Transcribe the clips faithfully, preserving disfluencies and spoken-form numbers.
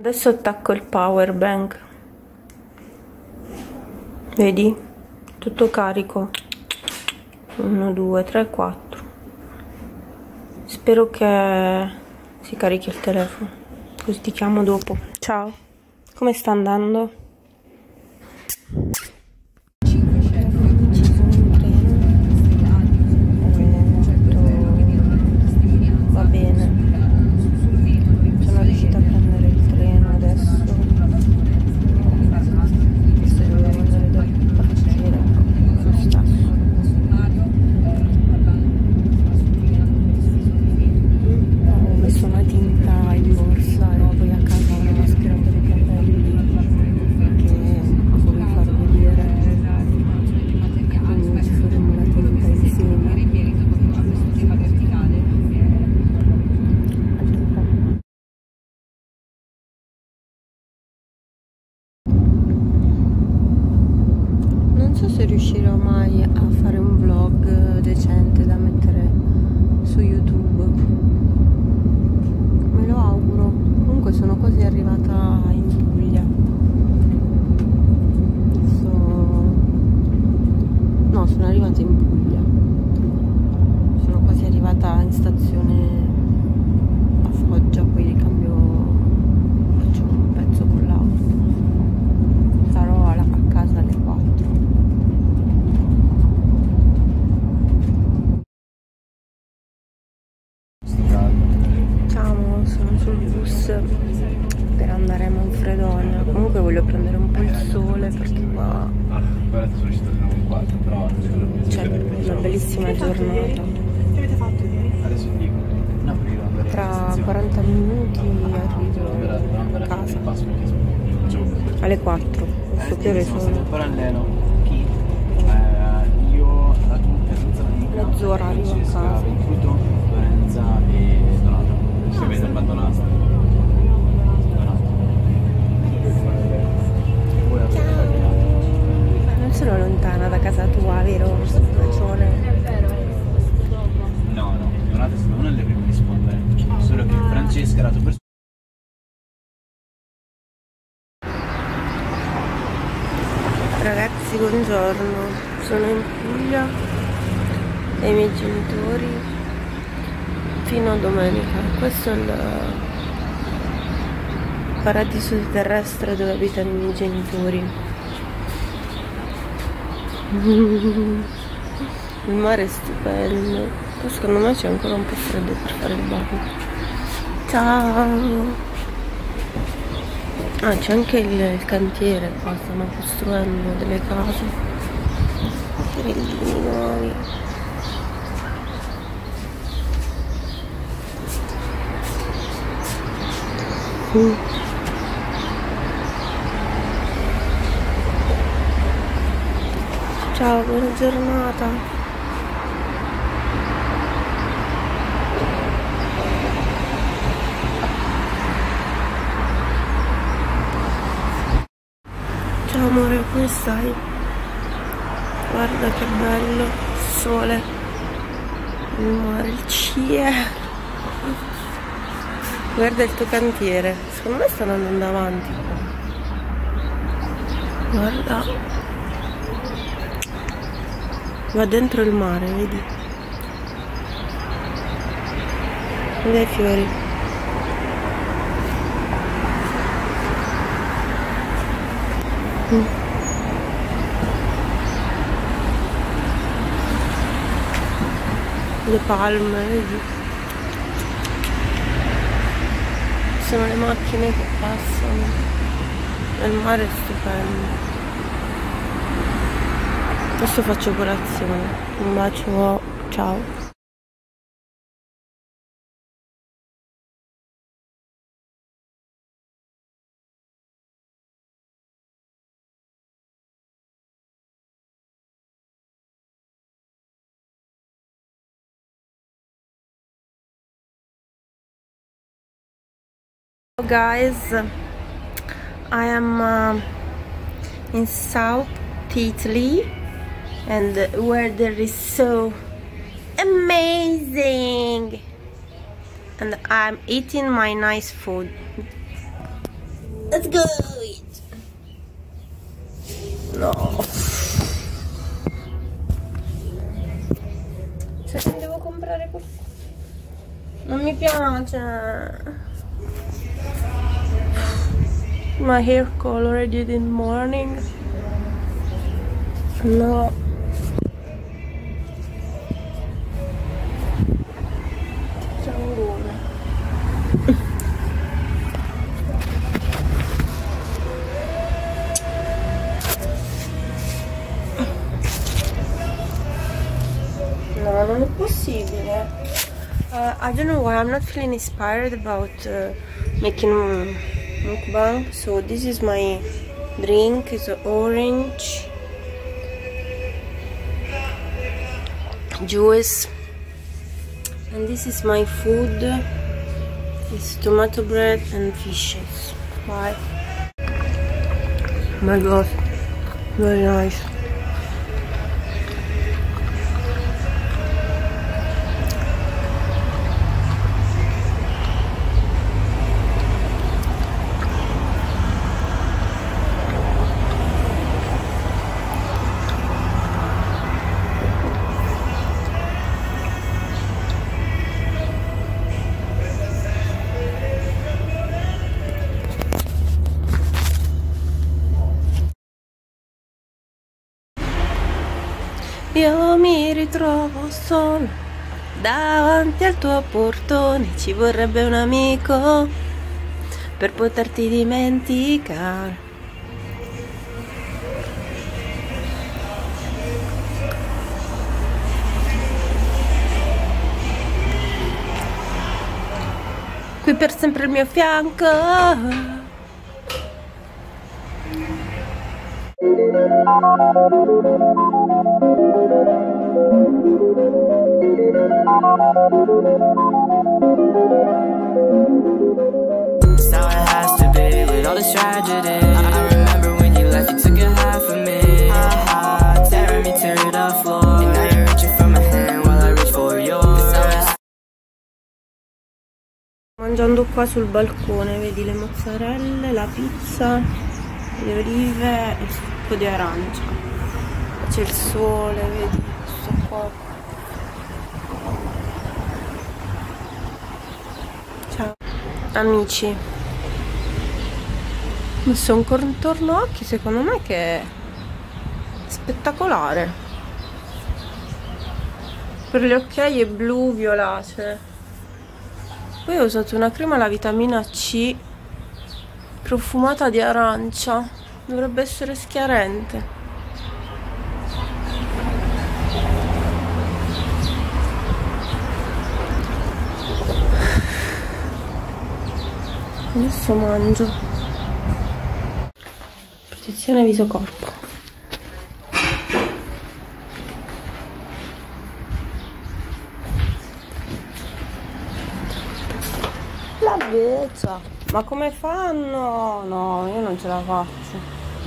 Adesso attacco il power bank, vedi? Tutto carico. uno, due, tre, quattro. Spero che si carichi il telefono, così ti chiamo dopo. Ciao, come sta andando? Va bene, sono riuscita a prendere il treno adesso. Questo dovevo andare da partire lo stesso. Ho messo una tinta in borsa e poi a casa una maschera per i capelli che voglio far vedere, quindi ci faremo la tinta insieme. Non so se riuscirò mai a fare un vlog decente da mettere su YouTube. Me lo auguro. Comunque sono quasi arrivata in Puglia. Adesso... No, sono arrivata in Puglia. Sono quasi arrivata in stazione a Foggia, poi ricambio, faccio un pezzo con l'auto. Sarò a casa alle quattro. Ciao, sono sul bus per andare a Manfredonia. Comunque voglio prendere un po' il sole perché qua c'è una bellissima giornata. Tra quaranta minuti arrivo a casa alle quattro. Posso che ore sono? Mezz'ora arrivo a casa. Si vede abbandonata. Non sono lontana da casa tua, vero? Ragione. No, no, Donata è stata una delle prime a rispondere. Solo che Francesca era la tua persona. Ragazzi, buongiorno. Sono in Puglia e i miei genitori fino a domenica. Questo è il paradiso terrestre dove abitano i miei genitori. Il mare è stupendo. Poi secondo me c'è ancora un po' freddo per fare il bagno. Ciao! Ah, c'è anche il, il cantiere qua, stanno costruendo delle case. Grillini nuovi. Mm. Ciao, buona giornata. Ciao amore, come stai? Guarda che bello, il sole, il mare, il cielo. Guarda il tuo cantiere, secondo me stanno andando avanti. Guarda, va dentro il mare, vedi? Guarda i fiori. Mm. Le palme, vedi? Sono le macchine che passano e il mare è stupendo. Adesso faccio colazione. Un bacio, ciao. Hello guys, I am uh, in South Italy and where there is so amazing and I'm eating my nice food. Let's go! No. Cioè, che devo comprare questo? Non mi piace. My hair color I did in the morning. No. No, non è possibile. Uh, I don't know why I'm not feeling inspired about uh, making mukbang. So this is my drink. It's orange juice, and this is my food. It's tomato bread and fishes. Bye. Oh my god, very nice. Io mi ritrovo solo davanti al tuo portone, ci vorrebbe un amico per poterti dimenticare. Qui per sempre al mio fianco. That's how it has to be with all this tragedy. I remember when you left, you took a half of me, uh-huh, tearing me to the floor. And now you're reaching for my hand while I reach for yours. Mangiando qua sul balcone, vedi le mozzarelle, la pizza, le olive e il succo di arancia. C'è il sole, vedi, sto qua. Ciao amici, ho messo un contorno occhi secondo me che è spettacolare. Per le occhiaie blu violacee. Poi ho usato una crema alla vitamina C profumata di arancia, dovrebbe essere schiarente. Adesso mangio. Protezione viso corpo. La beccia. Ma come fanno? No, io non ce la faccio.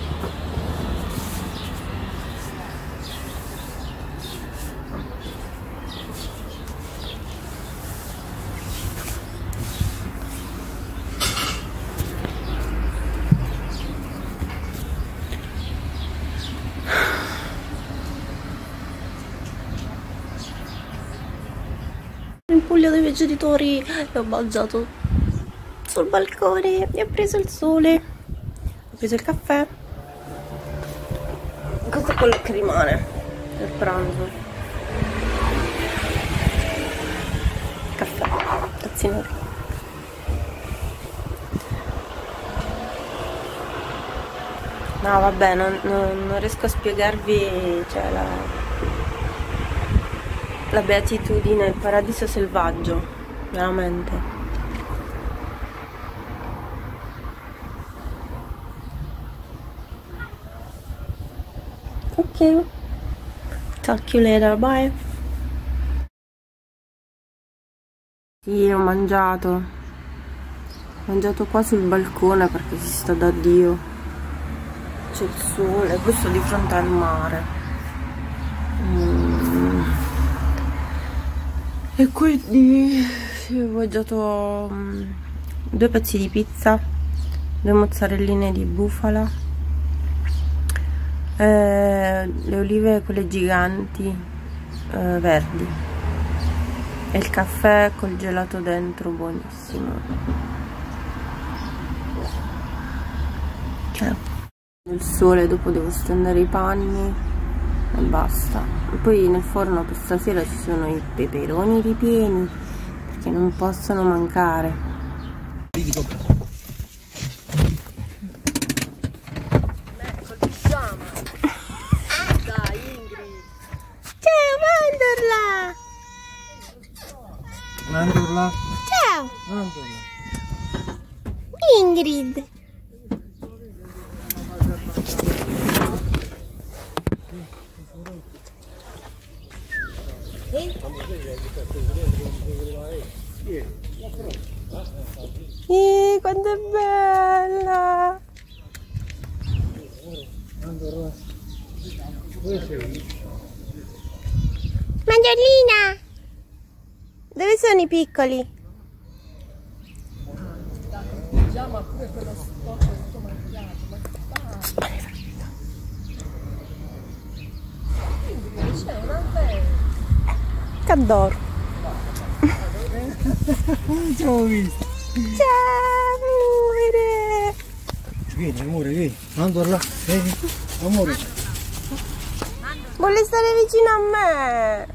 In Puglia dei viaggiatori e ho mangiato sul balcone e ho preso il sole, ho preso il caffè. Questo è quello che rimane per pranzo. Caffè, tazzino. No vabbè, non, non, non riesco a spiegarvi, cioè la... la beatitudine, il paradiso selvaggio, veramente. Ok, talk you later, bye. Sì, ho mangiato ho mangiato qua sul balcone perché si sta da Dio, c'è il sole, questo di fronte al mare. mm. E quindi sì, ho mangiato um, due pezzi di pizza due mozzarelline di bufala, eh, le olive quelle giganti eh, verdi e il caffè col gelato dentro, buonissimo. Okay. Il sole, dopo devo stendere i panni e basta. E poi nel forno per stasera ci sono i peperoni ripieni perché non possono mancare. Mandorla. Ciao! Mandorla. Ingrid! Ih, quanto è bella! Mandorlina! Dove sono i piccoli? Che adoro! Ciao, visto. Ciao amore! Vieni amore, vieni. Mandorla, vieni. Amore. Vuole stare vicino a me!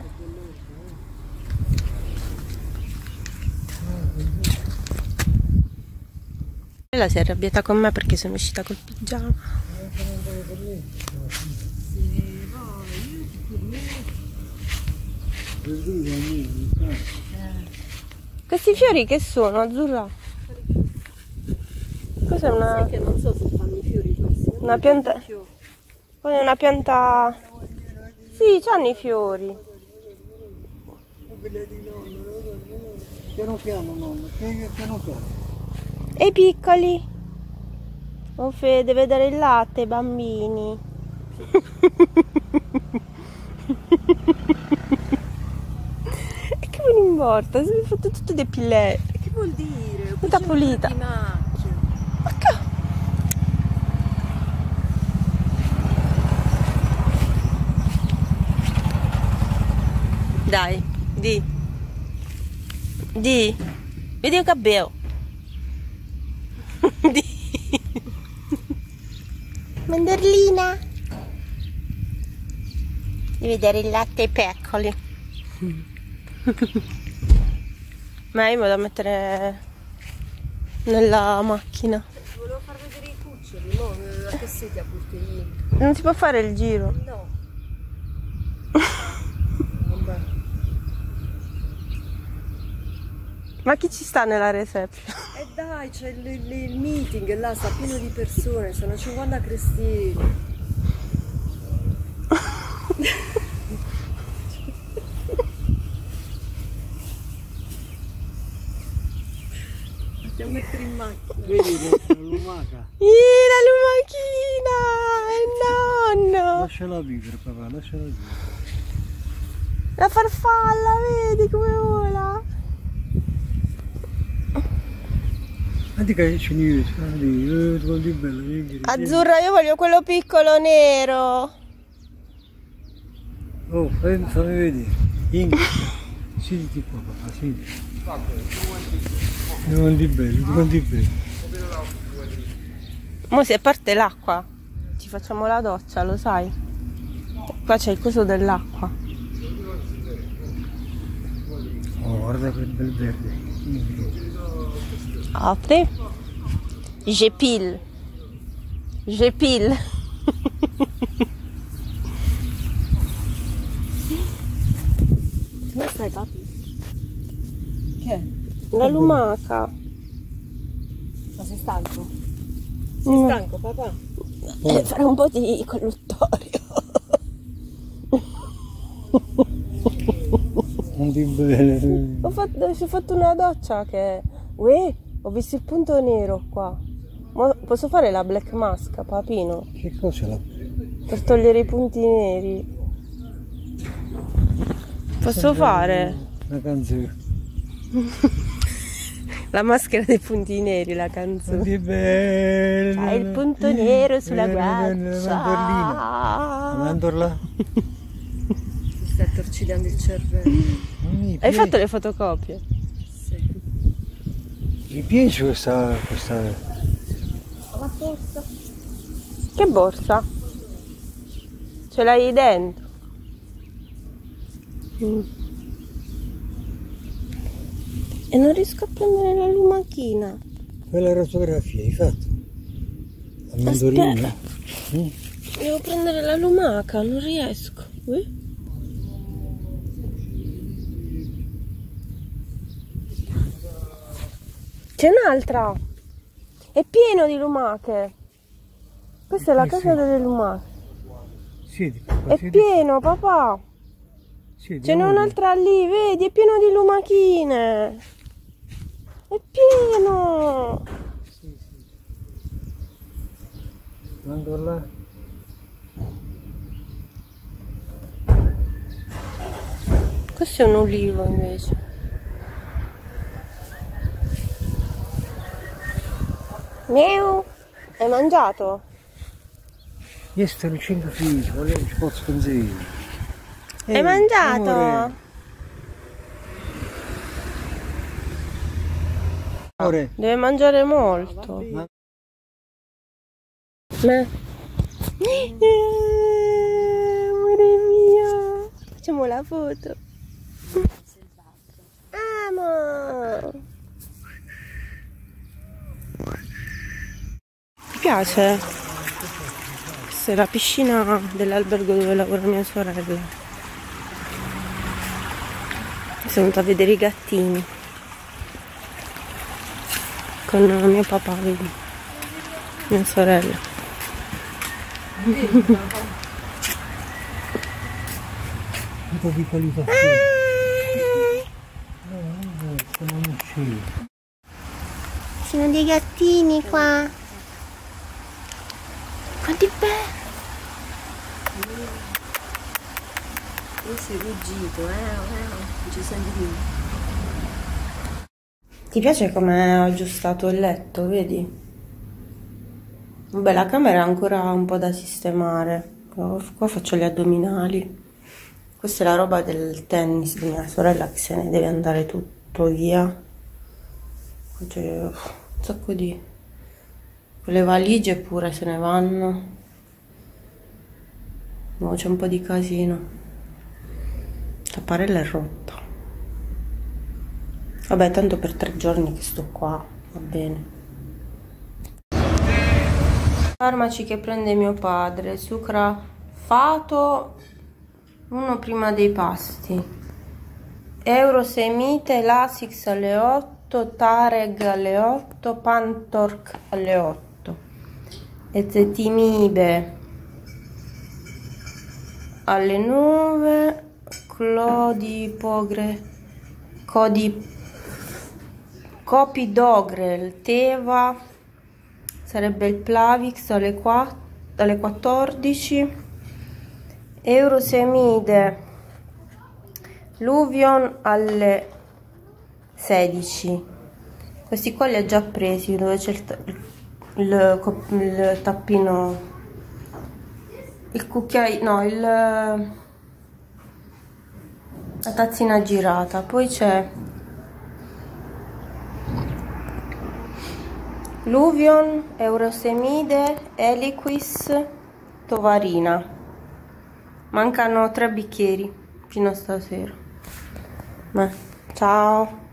Lei si è arrabbiata con me perché sono uscita col pigiama. Questi fiori che sono, Azzurra? Cos'è una... Che non so se fanno i fiori questi. una pianta... Poi una pianta... Sì, c'hanno i fiori. Piano piano nonno, piano piano. E i piccoli? Oh Fede, deve dare il latte ai bambini. E che me ne importa? Si è fatto tutto depilato. Che vuol dire? Tutta pulita. Di macchia. Ma che... Dai, di. Di. Vedi il cabello. Di. Mandorlina! Devi vedere il latte ai piccoli. Ma io me lo devo mettere nella macchina. Volevo far vedere i cuccioli, no? La cassetta portini. Non si può fare il giro. No. Vabbè. Ma chi ci sta nella reception? E dai, c'è il, il, il meeting là, sta pieno di persone, sono cinquanta cristini. Andiamo a mettere in macchina. Vedi la lumaca. Ih, la lumachina! E nonno! Lasciala vivere papà, lasciala vivere. La farfalla, vedi come vola? Senti che ci ne vedi, guardi bello, vieni. Azzurra, io voglio quello piccolo nero. Oh, fammi vedere. Ingrid. Siediti qua papà, siediti. Guardi bello, guardi bello. Mo se parte l'acqua, ci facciamo la doccia, lo sai? Qua c'è il coso dell'acqua. Oh, guarda quel bel verde. Apri. Je pile. Je pile. Come stai, papi? Che? La lumaca. Ma sei stanco? Sei Mm. stanco, papà? Deve fare un po' di colluttorio. Guardi bello. Ho fatto, ci ho fatto una doccia che... Uè, ho visto il punto nero qua. Mo posso fare la black mask, papino? Che cosa la... Per togliere i punti neri. Posso fare? Una canzone. La maschera dei punti neri, la canzone. Che bello. C'hai il punto nero sulla guancia. guancia. La mandorla. Ti stai torcidando il cervello. Mi Hai piace, fatto le fotocopie? Sì. mi piace questa, questa... Che borsa? Ce l'hai dentro? Mm. E non riesco a prendere la lumachina. Quella rotografia hai fatto? La mandorina? Mm. Devo prendere la lumaca, non riesco. Eh? C'è un'altra. È pieno di lumache. Questa è la Eh, casa sì. delle lumache. Siedi, È siedi, pieno, papà. siedi, Ce n'è amore. un'altra lì, vedi, è pieno di lumachine. È pieno. Mandorla. Questo è un ulivo invece. Miau. Hai mangiato? Io sto dicendo figlio, ma non ci posso pensare. Hai mangiato? Amore. Amore. Deve mangiare molto. Ma- Ma... Amore mio. Facciamo la foto. Amo. Ti piace? Questa è la piscina dell'albergo dove lavora mia sorella. Sono venuta a vedere i gattini con mio papà, vedi, mia sorella. Un po' di qualità. Sono un uccello. Ci sono dei gattini qua. Quanti belli. Io sei ruggito, eh, eh, non ci senti più. Ti piace come ho aggiustato il letto, vedi? Vabbè, la camera è ancora un po' da sistemare. Qua faccio gli addominali. Questa è la roba del tennis di mia sorella che se ne deve andare tutto via. Qua c'è un sacco di... Quelle valigie pure se ne vanno. No, c'è un po' di casino. La tapparella è rotta. Vabbè, tanto per tre giorni che sto qua, va bene. Farmaci che prende mio padre, sucrafato, uno prima dei pasti. Eurosemite, Lasix alle otto, Tareg alle otto, Pantork alle otto. Ezetimibe alle nove, Clodipogre, Codi, Copidogrel, Teva, sarebbe il Plavix alle, quattro, alle quattordici, Eurosemide, Luvion alle sedici. Questi qua li ho già presi, dove c'è il, il, il tappino, il cucchiaio, no, il, la tazzina girata. Poi c'è Luvion, Eurosemide, Eliquis, Tovarina. Mancano tre bicchieri fino a stasera. Beh, ciao.